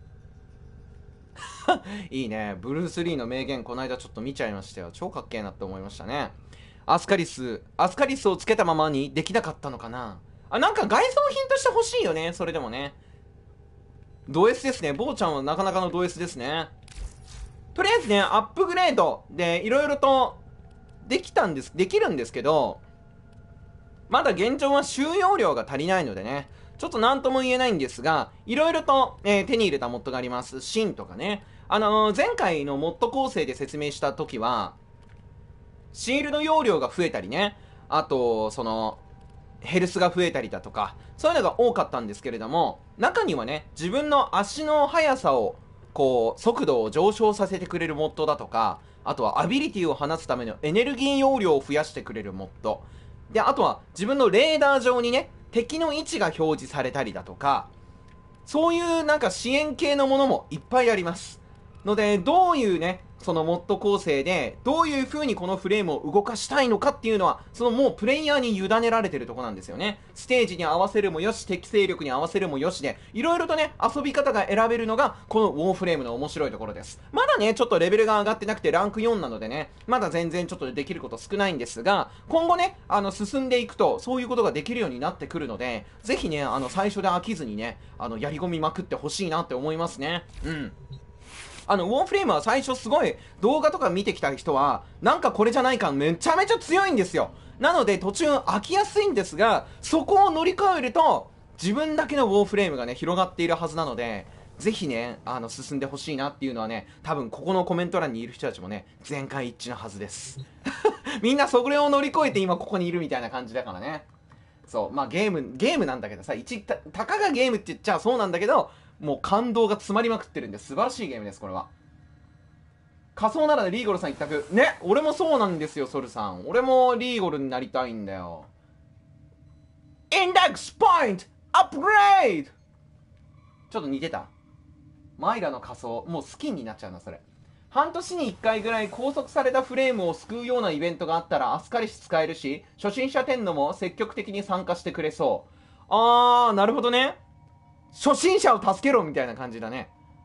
いいね。ブルース・リーの名言この間ちょっと見ちゃいましたよ。超かっけえなって思いましたね。アスカリスアスカリスをつけたままにできなかったのかなあ。なんか外装品として欲しいよね。それでもね、ド S ですね。ボーちゃんはなかなかのド S ですね。とりあえずね、アップグレードでいろいろとできたんです、できるんですけど、まだ現状は収容量が足りないのでね、ちょっと何とも言えないんですが、いろいろと、えー、手に入れたモッドがあります。シンとかね。あのー、前回のモッド構成で説明した時は、シールド容量が増えたりね、あと、その、ヘルスが増えたりだとか、そういうのが多かったんですけれども、中にはね、自分の足の速さをこう速度を上昇させてくれるモッドだとか、あとはアビリティを放つためのエネルギー容量を増やしてくれるモッドで、あとは自分のレーダー上にね、敵の位置が表示されたりだとか、そういうなんか支援系のものもいっぱいありますので、どういうね、そのモッド構成でどういう風にこのフレームを動かしたいのかっていうのは、そのもうプレイヤーに委ねられてるとこなんですよね。ステージに合わせるもよし、適正力に合わせるもよしで、いろいろとね、遊び方が選べるのがこのウォーフレームの面白いところです。まだね、ちょっとレベルが上がってなくてランクよんなのでね、まだ全然ちょっとできること少ないんですが、今後ね、あの進んでいくとそういうことができるようになってくるので、ぜひね、あの最初で飽きずにね、あのやり込みまくってほしいなって思いますね。うん。あのウォーフレームは最初すごい動画とか見てきた人はなんかこれじゃないかめちゃめちゃ強いんですよ。なので途中飽きやすいんですが、そこを乗り越えると自分だけのウォーフレームがね広がっているはずなので、ぜひねあの進んでほしいなっていうのはね、多分ここのコメント欄にいる人たちもね全会一致なはずですみんなそれを乗り越えて今ここにいるみたいな感じだからね。そうまあゲームゲームなんだけどさ、一たたかがゲームって言っちゃそうなんだけど、もう感動が詰まりまくってるんで素晴らしいゲームです。これは仮想ならでリーゴルさん一択ね。俺もそうなんですよソルさん。俺もリーゴルになりたいんだよ。インデックスポイントアップグレード。ちょっと似てた。マイラの仮装もうスキンになっちゃうなそれ。半年にいっかいぐらい拘束されたフレームを救うようなイベントがあったらアスカリス使えるし、初心者天皇も積極的に参加してくれそう。あーなるほどね。初心者を助けろみたいな感じだね。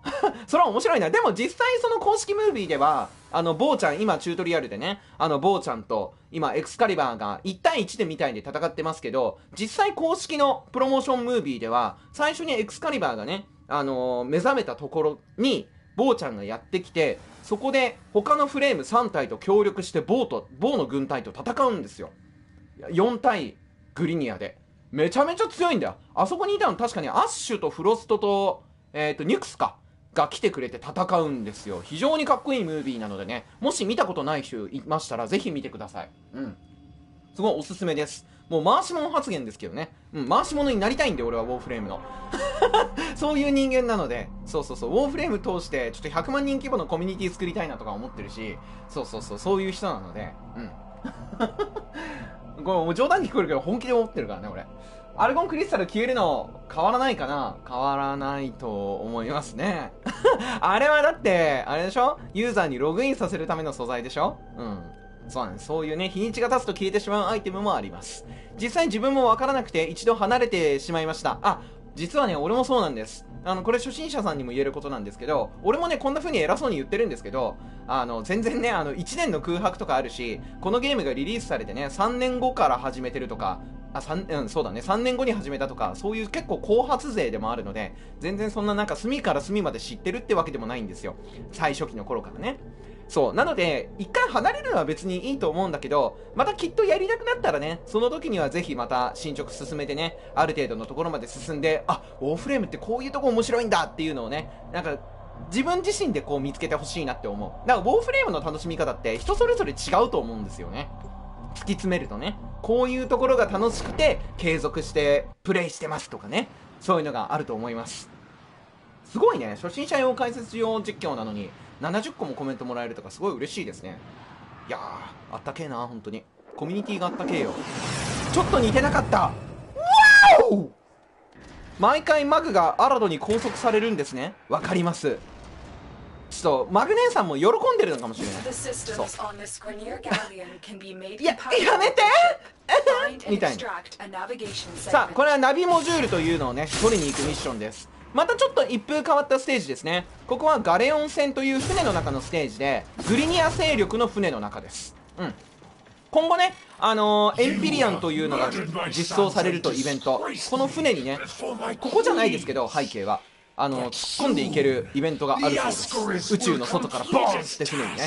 それは面白いな。でも実際その公式ムービーでは、あの、ボーちゃん、今チュートリアルでね、あの、ボーちゃんと、今、エクスカリバーがいち対いちでみたいで戦ってますけど、実際公式のプロモーションムービーでは、最初にエクスカリバーがね、あのー、目覚めたところに、ボーちゃんがやってきて、そこで他のフレームさん体と協力してボーと、ボーの軍隊と戦うんですよ。よん対グリニアで。めちゃめちゃ強いんだよ。あそこにいたの確かにアッシュとフロストと、えっと、ニュクスか。が来てくれて戦うんですよ。非常にかっこいいムービーなのでね、もし見たことない人いましたらぜひ見てください。うん。すごいおすすめです。もう回し物発言ですけどね。うん、回し物になりたいんで俺はウォーフレームの。そういう人間なので、そうそうそう、ウォーフレーム通してちょっとひゃくまんにん規模のコミュニティ作りたいなとか思ってるし、そうそうそう、そういう人なので、うん。これもう冗談に聞こえるけど本気で思ってるからね、俺。アルゴンクリスタル消えるの変わらないかな？変わらないと思いますね。あれはだって、あれでしょ？ユーザーにログインさせるための素材でしょ？うん。そうなんです。そういうね、日にちが経つと消えてしまうアイテムもあります。実際自分もわからなくて一度離れてしまいました。あ、実はね、俺もそうなんです。あの、これ初心者さんにも言えることなんですけど、俺もね、こんな風に偉そうに言ってるんですけど、あの、全然ね、あの、いちねんの空白とかあるし、このゲームがリリースされてね、さんねんごから始めてるとか、あ、三、うん、そうだね、さんねんごに始めたとか、そういう結構後発勢でもあるので、全然そんななんか隅から隅まで知ってるってわけでもないんですよ。最初期の頃からね。そう。なので、一回離れるのは別にいいと思うんだけど、またきっとやりたくなったらね、その時にはぜひまた進捗進めてね、ある程度のところまで進んで、あ、ウォーフレームってこういうとこ面白いんだっていうのをね、なんか、自分自身でこう見つけてほしいなって思う。だからウォーフレームの楽しみ方って人それぞれ違うと思うんですよね。突き詰めるとね、こういうところが楽しくて継続してプレイしてますとかね、そういうのがあると思います。すごいね、初心者用解説用実況なのにななじゅっこもコメントもらえるとかすごい嬉しいですね。いやー、あったけえな、本当にコミュニティがあったけえよ。ちょっと似てなかった。わお、毎回マグがアラドに拘束されるんですね。わかります。ちょっとマグ姉さんも喜んでるのかもしれない。そう、いや、やめてみたいな。さあ、これはナビモジュールというのをね、取りに行くミッションです。またちょっと一風変わったステージですね。ここはガレオン船という船の中のステージで、グリニア勢力の船の中です。うん。今後ね、あのー、エンピリアンというのが実装されるとイベント。この船にね、ここじゃないですけど、背景は。あのー、突っ込んでいけるイベントがあるそうです。宇宙の外からボーンって船にね。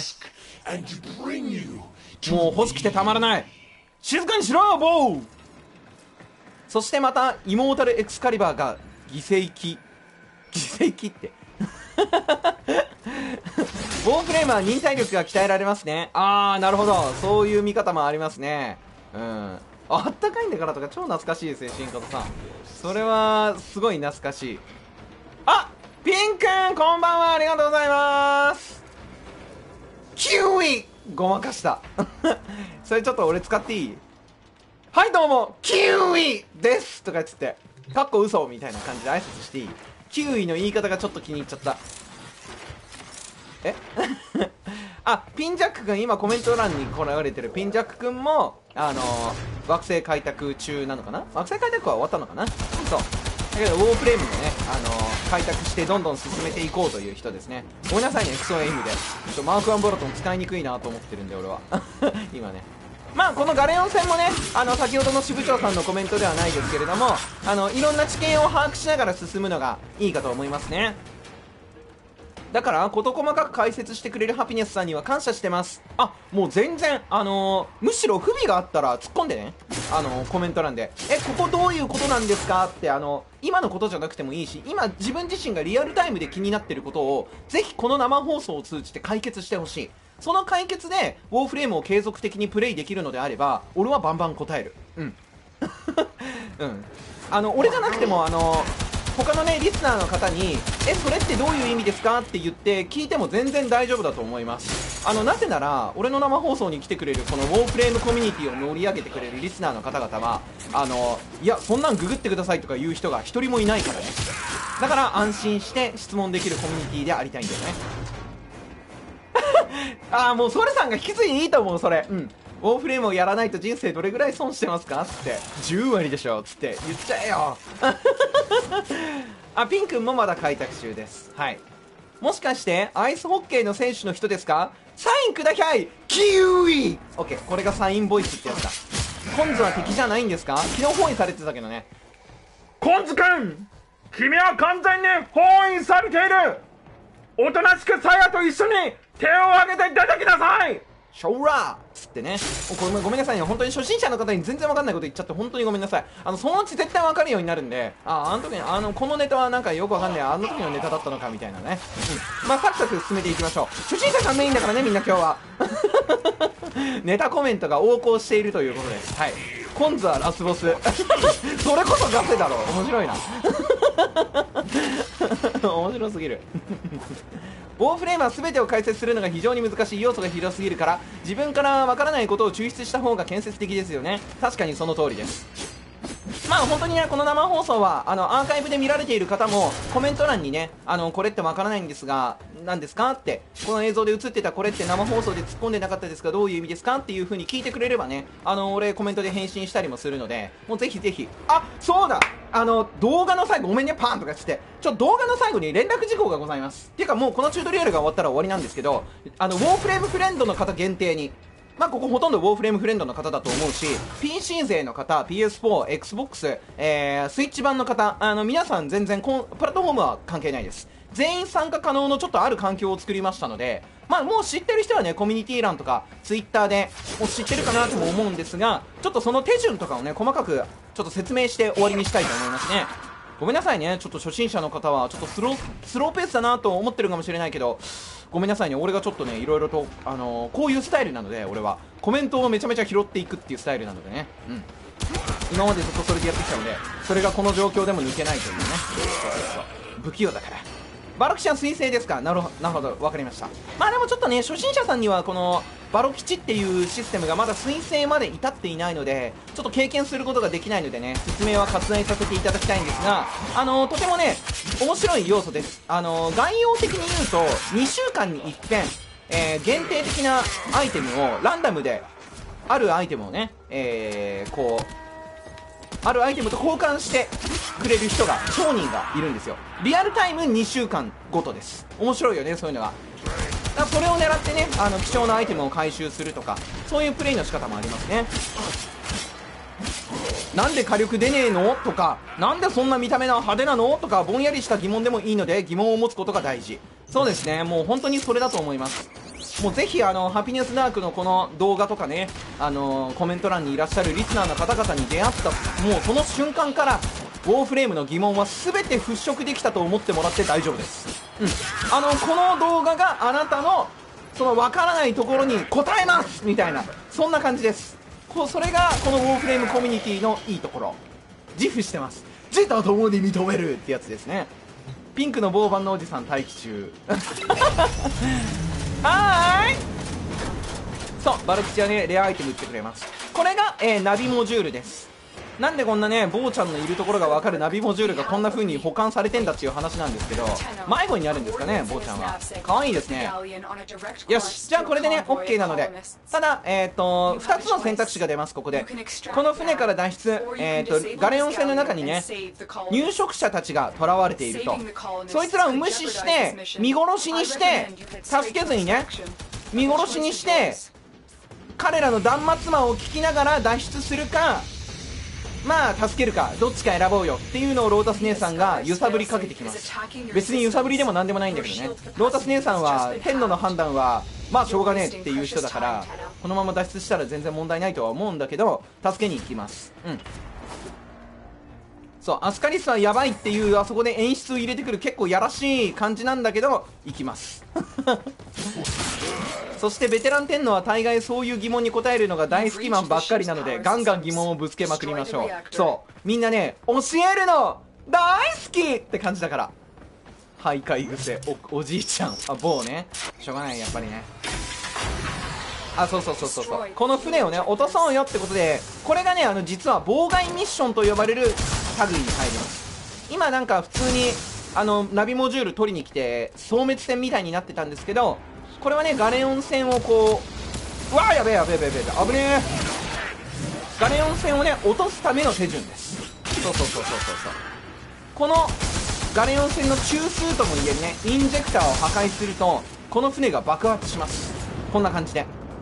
もう欲しくてたまらない。静かにしろよ、ボー。そしてまた、イモータルエクスカリバーが犠牲機。犠牲機ってウォーフレームは忍耐力が鍛えられますね。あー、なるほど、そういう見方もありますね。うん、あったかいんだからとか超懐かしいですね、新方さん。それはすごい懐かしい。あ、ピンくんこんばんは、ありがとうございます。キウイごまかしたそれちょっと俺使っていい？はい、どうもキウイですとか言ってかっこ嘘みたいな感じで挨拶していい？キウイの言い方がちょっと気に入っちゃった。えあ、ピンジャック君、今コメント欄に来られてるピンジャック君も、あのー、惑星開拓中なのかな。惑星開拓は終わったのかな。そうだけどウォーフレームでね、あのー、開拓してどんどん進めていこうという人ですね。ごめんなさいね、クソエイムでちょっとマークワンボロトン使いにくいなと思ってるんで俺は今ね。まあこのガレオン戦もね、あの先ほどの支部長さんのコメントではないですけれども、あのいろんな知見を把握しながら進むのがいいかと思いますね。だから事細かく解説してくれるハピネスさんには感謝してます。あ、もう全然あのー、むしろ不備があったら突っ込んでね、あのー、コメント欄でえここどういうことなんですかって、あのー、今のことじゃなくてもいいし、今自分自身がリアルタイムで気になっていることをぜひこの生放送を通じて解決してほしい。その解決でウォーフレームを継続的にプレイできるのであれば俺はバンバン答える。うんうんあの俺じゃなくてもあの他のねリスナーの方にえそれってどういう意味ですかって言って聞いても全然大丈夫だと思います。あのなぜなら俺の生放送に来てくれるこのウォーフレームコミュニティを盛り上げてくれるリスナーの方々はあのいやそんなんググってくださいとか言う人が一人もいないからね。だから安心して質問できるコミュニティでありたいんだよねああもうソルさんが引き継いでいいと思うそれ。うんウォーフレームをやらないと人生どれぐらい損してますかつってじゅう割でしょつって言っちゃえよあ、ピンくんもまだ開拓中です。はいもしかしてアイスホッケーの選手の人ですか？サインくださいキウイ。オッケー、これがサインボイスってやつだ。コンズは敵じゃないんですか？昨日包囲されてたけどね。 コンズ君、君は完全に包囲されている。おとなしくサヤと一緒に手を挙げて出てきなさい。 ショーラーっつってね。これごめんなさいね、本当に初心者の方に全然わかんないこと言っちゃって本当にごめんなさい。あのそのうち絶対わかるようになるんで、ああの時にあのこのネタはなんかよくわかんない、あの時のネタだったのかみたいなね。うん、まあサクサク進めていきましょう。初心者さんメインだからね、みんな今日はネタコメントが横行しているということです。はい、コンズはラスボスそれこそガセだろ、面白いな面白すぎるウォーフレームは全てを解説するのが非常に難しい、要素が広すぎるから自分からわからないことを抽出した方が建設的ですよね。確かにその通りです。まあ本当にね、この生放送はあのアーカイブで見られている方もコメント欄にね、あのこれってわからないんですが何ですかって、この映像で映ってたこれって生放送で突っ込んでなかったですがどういう意味ですかっていう風に聞いてくれればね、あの俺コメントで返信したりもするので、もうぜひぜひ。あ、そうだ、あの動画の最後ごめんねパーンとかつってちょっと動画の最後に連絡事項がございます。っていうかもうこのチュートリアルが終わったら終わりなんですけど、あのウォーフレームフレンドの方限定に、まあここほとんどウォーフレームフレンドの方だと思うし、 ピーシー 勢の方、 ピーエスフォー、 Xbox、えー、スイッチ版の方、あの皆さん全然こんプラットフォームは関係ないです。全員参加可能のちょっとある環境を作りましたので、まあもう知ってる人はねコミュニティ欄とかツイッターでもう知ってるかなとも思うんですが、ちょっとその手順とかをね細かくちょっと説明して終わりにしたいと思いますね。ごめんなさいね、ちょっと初心者の方はちょっとスロースローペースだなと思ってるかもしれないけど、ごめんなさいね、俺がちょっとねいろいろと、あのー、こういうスタイルなので、俺はコメントをめちゃめちゃ拾っていくっていうスタイルなのでね、うん、今までずっとそれでやってきたので、それがこの状況でも抜けないというね。そうそうそう、不器用だから。バロキチは彗星ですか？なるほど、なるほど、分かりました。まあでもちょっとね、初心者さんにはこのバロキチっていうシステムがまだ彗星まで至っていないので、ちょっと経験することができないのでね、説明は割愛させていただきたいんですが、あのー、とてもね面白い要素です。あのー、概要的に言うとにしゅうかんにいっぺん、えー、限定的なアイテムをランダムで、あるアイテムをね、えー、こうあるアイテムと交換してくれる人が、商人がいるんですよ。リアルタイムにしゅうかんごとです。面白いよね、そういうのが。だからそれを狙ってね、あの貴重なアイテムを回収するとか、そういうプレイの仕方もありますね。なんで火力出ねえのとか、なんでそんな見た目が派手なのとか、ぼんやりした疑問でもいいので疑問を持つことが大事。そうですね、もう本当にそれだと思います。もうぜひあのハピネスダークのこの動画とかね、あのー、コメント欄にいらっしゃるリスナーの方々に出会った、もうその瞬間からウォーフレームの疑問は全て払拭できたと思ってもらって大丈夫です。うん、あのこの動画があなたのその分からないところに答えますみたいな、そんな感じです。こそれがこのウォーフレームコミュニティのいいところ。自負してます。自他ともに認めるってやつですね。ピンクの某番のおじさん待機中はーい。そう、バルキチはねレアアイテム売ってくれます。これが、えー、ナビモジュールです。なんでこんなね坊ちゃんのいるところが分かるナビモジュールがこんな風に保管されてんだっていう話なんですけど、迷子になるんですかね、坊ちゃんは。可愛いですね。よし、じゃあこれでね OK なので、ただえっ、ー、とふたつの選択肢が出ます。ここでこの船から脱出、えー、とガレオン船の中にね入植者たちが囚われていると、そいつらを無視して見殺しにして助けずにね見殺しにして彼らの断末魔を聞きながら脱出するか、まあ助けるか、どっちか選ぼうよっていうのをロータス姉さんが揺さぶりかけてきます。別に揺さぶりでもなんでもないんだけどね、ロータス姉さんは天皇の判断はまあしょうがねえっていう人だから、このまま脱出したら全然問題ないとは思うんだけど助けに行きます。うん、そう、アスカリスはやばいっていうあそこで演出を入れてくる結構やらしい感じなんだけど行きますそしてベテラン天皇は大概そういう疑問に答えるのが大好きマンばっかりなので、ガンガン疑問をぶつけまくりましょう。そうみんなね教えるの大好きって感じだから。徘徊癖 お, おじいちゃん、あ某ね、しょうがないやっぱりね。あ、そうそうそうそうそう、この船をね落とそうよってことで、これがねあの実は妨害ミッションと呼ばれる類に入ります。今なんか普通にあのナビモジュール取りに来て消滅戦みたいになってたんですけど、これはねガレオン船をこう、うわーやべえやべえやべえやべえ危ねえ、ガレオン船をね落とすための手順です。そうそうそうそうそうそう、このガレオン船の中枢ともいえるねインジェクターを破壊するとこの船が爆発します。こんな感じで。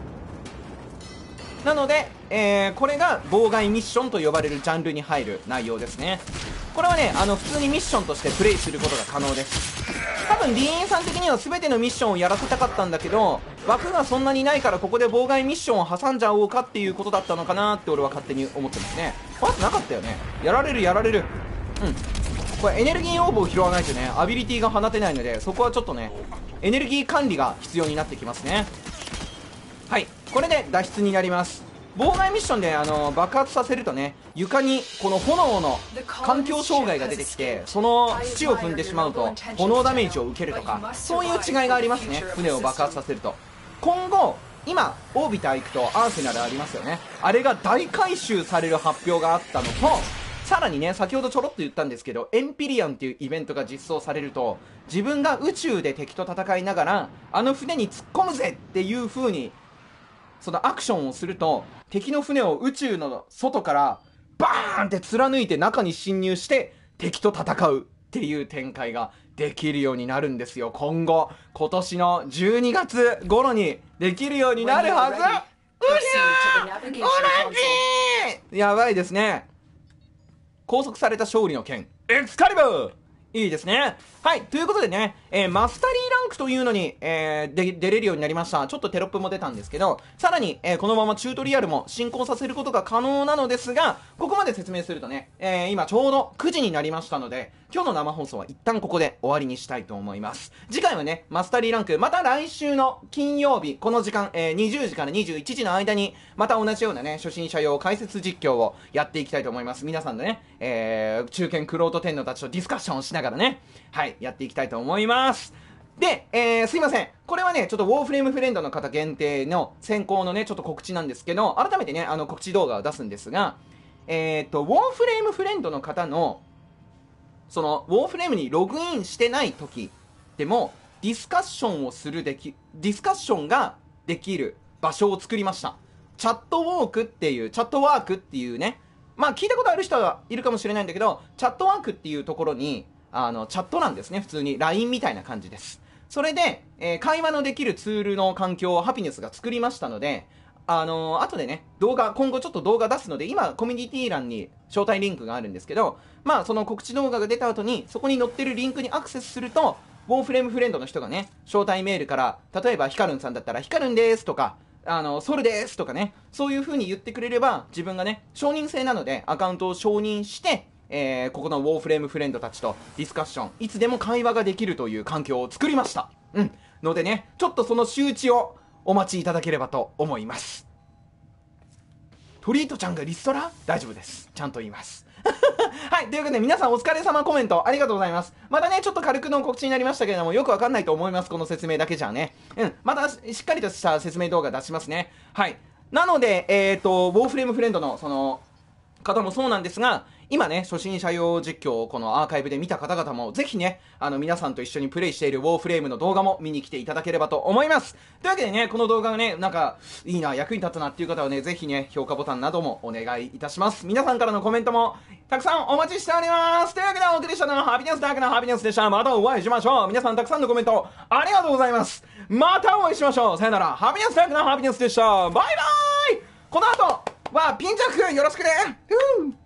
なので、えー、これが妨害ミッションと呼ばれるジャンルに入る内容ですね。これはね、あの普通にミッションとしてプレイすることが可能です。多分 ディーエヌ さん的には全てのミッションをやらせたかったんだけど、枠がそんなにないからここで妨害ミッションを挟んじゃおうかっていうことだったのかなって俺は勝手に思ってますね。まずなかったよね。やられるやられる。うんこれエネルギーオーブを拾わないとねアビリティが放てないので、そこはちょっとねエネルギー管理が必要になってきますね。はい、これで脱出になります。妨害ミッションであの爆発させるとね、床にこの炎の環境障害が出てきて、その土を踏んでしまうと炎ダメージを受けるとか、そういう違いがありますね。船を爆発させると。今後今オービター行くとアーセナルありますよね。あれが大回収される発表があったのと、さらにね、先ほどちょろっと言ったんですけど、エンピリアンっていうイベントが実装されると、自分が宇宙で敵と戦いながらあの船に突っ込むぜっていう風にそのアクションをすると、敵の船を宇宙の外からバーンって貫いて中に侵入して敵と戦うっていう展開ができるようになるんですよ。今後今年のじゅうにがつ頃にできるようになるはず。うひゃー、同じやばいですね。拘束された勝利の剣エクスカリバー、いいですね。はい、ということでね、えー、マスタリーランクというのに、えー、で出れるようになりました。ちょっとテロップも出たんですけど、さらに、えー、このままチュートリアルも進行させることが可能なのですが、ここまで説明するとね、えー、今ちょうどくじになりましたので、今日の生放送は一旦ここで終わりにしたいと思います。次回はね、マスタリーランク、また来週の金曜日、この時間、えー、にじゅうじからにじゅういちじの間に、また同じようなね、初心者用解説実況をやっていきたいと思います。皆さんでね、えー、中堅クロート天皇たちとディスカッションをしながらね、はい、やっていきたいと思います。で、えー、すいません。これはね、ちょっとウォーフレームフレンドの方限定の先行のね、ちょっと告知なんですけど、改めてね、あの告知動画を出すんですが、えーっと、ウォーフレームフレンドの方の、その、ウォーフレームにログインしてない時でも、ディスカッションをするでき、ディスカッションができる場所を作りました。チャットウォークっていう、チャットワークっていうね、まあ聞いたことある人はいるかもしれないんだけど、チャットワークっていうところに、あの、チャットなんですね。普通に ライン みたいな感じです。それで、えー、会話のできるツールの環境をハピネスが作りましたので、あのー、後でね、動画、今後ちょっと動画出すので、今、コミュニティ欄に招待リンクがあるんですけど、まあ、その告知動画が出た後に、そこに載ってるリンクにアクセスすると、ウォーフレームフレンドの人がね、招待メールから、例えばヒカルンさんだったら、ヒカルンですとか、あの、ソルですとかね、そういう風に言ってくれれば、自分がね、承認制なので、アカウントを承認して、えー、ここのウォーフレームフレンドたちとディスカッション、いつでも会話ができるという環境を作りました。うん。のでね、ちょっとその周知をお待ちいただければと思います。トリートちゃんがリストラ？大丈夫です。ちゃんと言います。はい。ということで、皆さんお疲れ様コメントありがとうございます。またね、ちょっと軽くの告知になりましたけれども、よくわかんないと思います。この説明だけじゃね。うん。またしっかりとした説明動画出しますね。はい。なので、えっと、ウォーフレームフレンドの、その、方もそうなんですが、今ね、初心者用実況をこのアーカイブで見た方々も、ぜひね、あの、皆さんと一緒にプレイしているウォーフレームの動画も見に来ていただければと思います。というわけでね、この動画がね、なんか、いいな、役に立つなっていう方はね、ぜひね、評価ボタンなどもお願いいたします。皆さんからのコメントも、たくさんお待ちしております。というわけで、お送りしたのはハピネスだけのハピネスでした。またお会いしましょう。皆さんたくさんのコメント、ありがとうございます。またお会いしましょう。さよなら。ハピネスだけのハピネスでした。バイバーイ。この後は、ピンチャックよろしくね。ふぅ